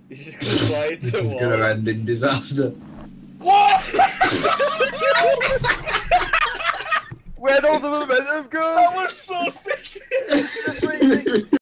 He's just gonna fly into This is one. gonna end in disaster. What? Where'd all the momentum go? That was so sick!